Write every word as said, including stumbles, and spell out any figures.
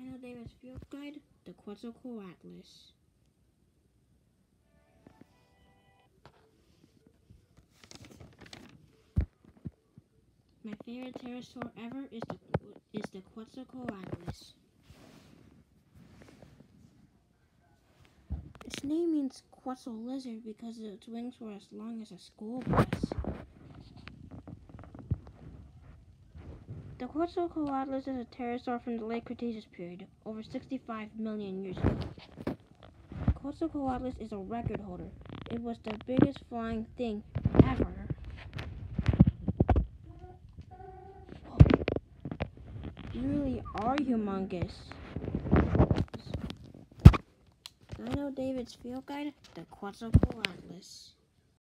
Dino David's field guide, the Quetzalcoatlus. My favorite pterosaur ever is the is the Quetzalcoatlus. Its name means Quetzal lizard because its wings were as long as a school bus. The Quetzalcoatlus is a pterosaur from the late Cretaceous period, over sixty-five million years ago. Quetzalcoatlus is a record holder. It was the biggest flying thing ever. You really are humongous. Dino David's field guide, the Quetzalcoatlus.